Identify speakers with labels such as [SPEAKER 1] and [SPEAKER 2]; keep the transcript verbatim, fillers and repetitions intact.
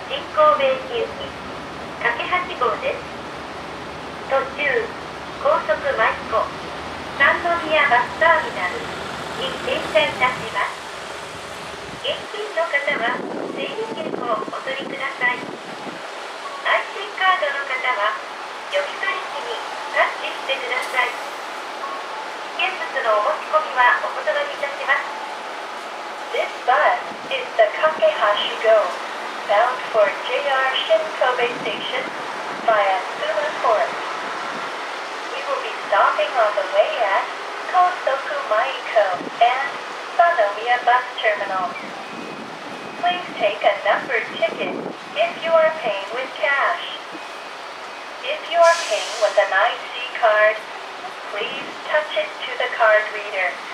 [SPEAKER 1] 新神戸駅行きかけはち号です。途中、高速舞子、三宮バスターミナルに停車いたします。現金の方は整理券をお取りください。 アイシー カードの方は読み取り機にタッチしてください。現物のお持ち込みはお断りいたします。 This bus is the Kakehashi Go, bound for J R Shin-Kobe Station via Suma Port. We will be stopping on the way at Kosoku Maiko and Sanomiya Bus Terminal. Please take a numbered ticket if you are paying with cash. If you are paying with an I C card, please touch it to the card reader.